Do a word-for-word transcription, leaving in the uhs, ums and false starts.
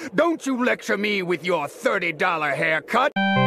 Don't you lecture me with your thirty dollar haircut!